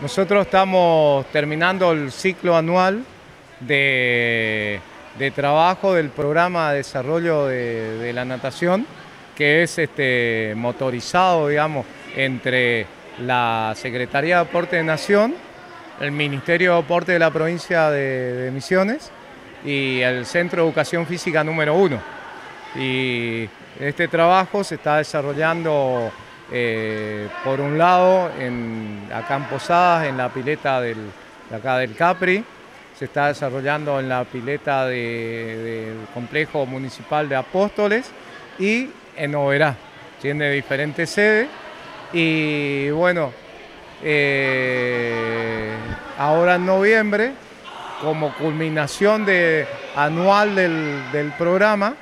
Nosotros estamos terminando el ciclo anual de trabajo del programa de desarrollo de la natación, que es motorizado, digamos, entre la Secretaría de Deporte de Nación, el Ministerio de Deporte de la provincia de Misiones y el Centro de Educación Física número 1. Y este trabajo se está desarrollando por un lado acá en Posadas, en la pileta de acá del Capri, se está desarrollando en la pileta del Complejo Municipal de Apóstoles y en Oberá. Tiene diferentes sedes y bueno, ahora en noviembre, como culminación anual del programa,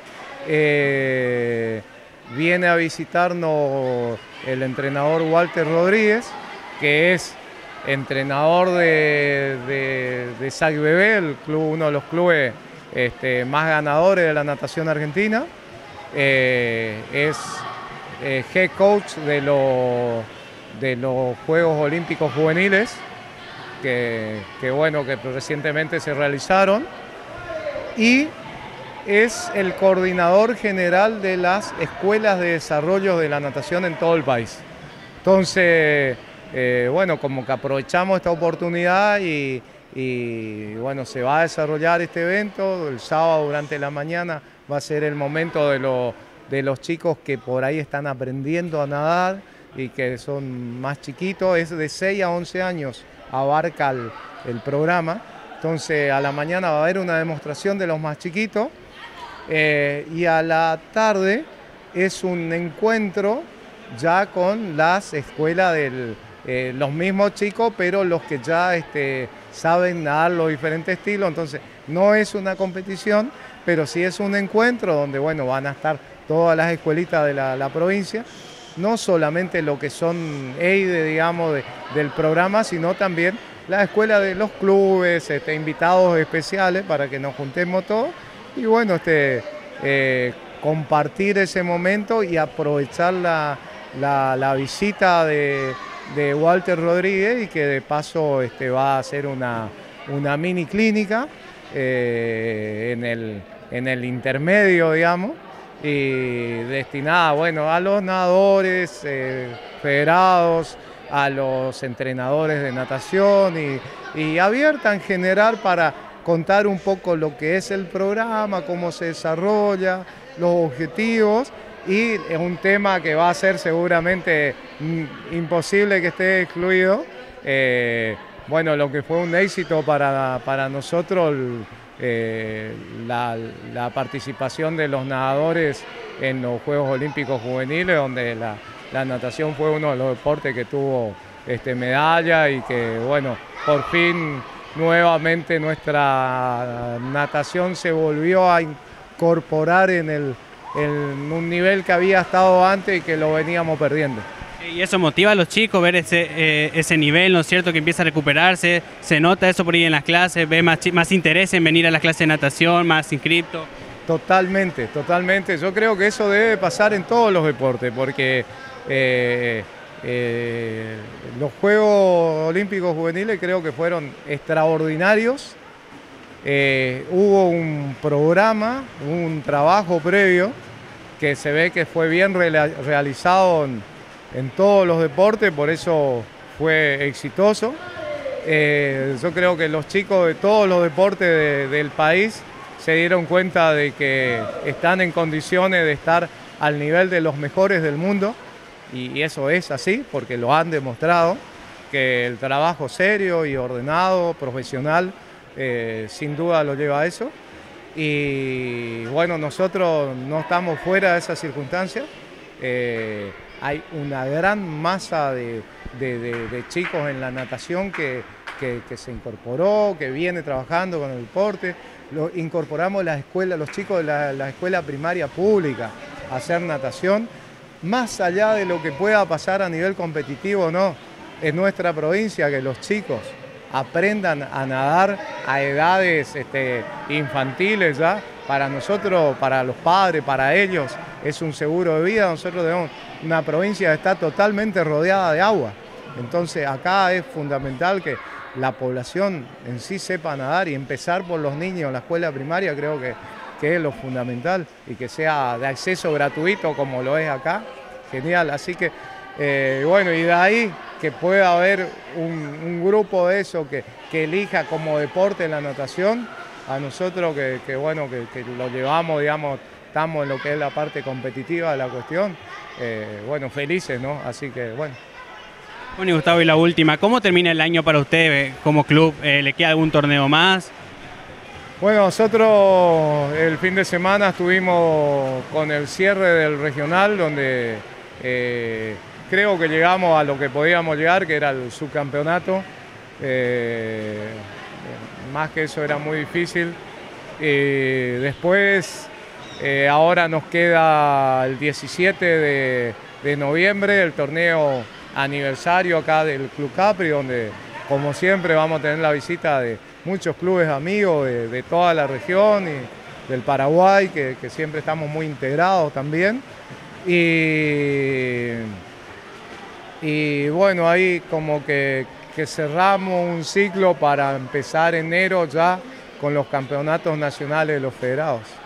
viene a visitarnos el entrenador Walter Rodríguez, que es entrenador de SAC Bebé, uno de los clubes más ganadores de la natación argentina. Es head coach de los Juegos Olímpicos Juveniles, que recientemente se realizaron, y es el coordinador general de las escuelas de desarrollo de la natación en todo el país. Entonces, como que aprovechamos esta oportunidad y se va a desarrollar este evento. El sábado durante la mañana va a ser el momento de los chicos que por ahí están aprendiendo a nadar y que son más chiquitos. Es de 6 a 11 años, abarca el programa. Entonces a la mañana va a haber una demostración de los más chiquitos. Y a la tarde es un encuentro ya con las escuelas los mismos chicos, pero los que ya saben nadar los diferentes estilos. Entonces no es una competición, pero sí es un encuentro donde van a estar todas las escuelitas de la provincia, no solamente lo que son EIDE, digamos, del programa, sino también la escuela de los clubes, invitados especiales para que nos juntemos todos y compartir ese momento y aprovechar la visita de Walter Rodríguez, y que de paso va a hacer una mini clínica en el intermedio, digamos, y destinada a los nadadores federados, a los entrenadores de natación y abierta en general para contar un poco lo que es el programa, cómo se desarrolla, los objetivos, y es un tema que va a ser seguramente imposible que esté excluido. Lo que fue un éxito para nosotros, la participación de los nadadores en los Juegos Olímpicos Juveniles, donde la natación fue uno de los deportes que tuvo medalla, y que por fin nuevamente nuestra natación se volvió a incorporar en un nivel que había estado antes y que lo veníamos perdiendo. Y eso motiva a los chicos, ver ese nivel, ¿no es cierto?, que empieza a recuperarse. Se nota eso por ahí en las clases, ve más interés en venir a las clases de natación, más inscriptos. Totalmente, totalmente. Yo creo que eso debe pasar en todos los deportes, porque los Juegos Olímpicos Juveniles creo que fueron extraordinarios. Hubo un programa, un trabajo previo que se ve que fue bien realizado en todos los deportes, por eso fue exitoso. Yo creo que los chicos de todos los deportes del país se dieron cuenta de que están en condiciones de estar al nivel de los mejores del mundo, y eso es así porque lo han demostrado, que el trabajo serio y ordenado, profesional, sin duda lo lleva a eso. Y nosotros no estamos fuera de esas circunstancias. Hay una gran masa de chicos en la natación que se incorporó, que viene trabajando con el deporte. Incorporamos los chicos de la escuela primaria pública a hacer natación, más allá de lo que pueda pasar a nivel competitivo o no. En nuestra provincia, que los chicos aprendan a nadar a edades infantiles ya, para nosotros, para los padres, para ellos, es un seguro de vida. Nosotros tenemos una provincia que está totalmente rodeada de agua. Entonces acá es fundamental que la población en sí sepa nadar y empezar por los niños en la escuela primaria creo que es lo fundamental y que sea de acceso gratuito como lo es acá, genial. Así que bueno, y de ahí que pueda haber un grupo de eso que elija como deporte la natación, a nosotros que bueno, que lo llevamos, digamos, estamos en lo que es la parte competitiva de la cuestión, bueno, felices, ¿no? Así que bueno. Bueno, y Gustavo, y la última, ¿cómo termina el año para usted como club? ¿Le queda algún torneo más? Bueno, nosotros el fin de semana estuvimos con el cierre del regional, donde creo que llegamos a lo que podíamos llegar, que era el subcampeonato. Más que eso era muy difícil. Después, ahora nos queda el 17 de noviembre, el torneo aniversario acá del Club Capri, donde como siempre vamos a tener la visita de muchos clubes amigos de toda la región y del Paraguay, que siempre estamos muy integrados también. Y bueno, ahí como que cerramos un ciclo para empezar enero ya con los campeonatos nacionales de los federados.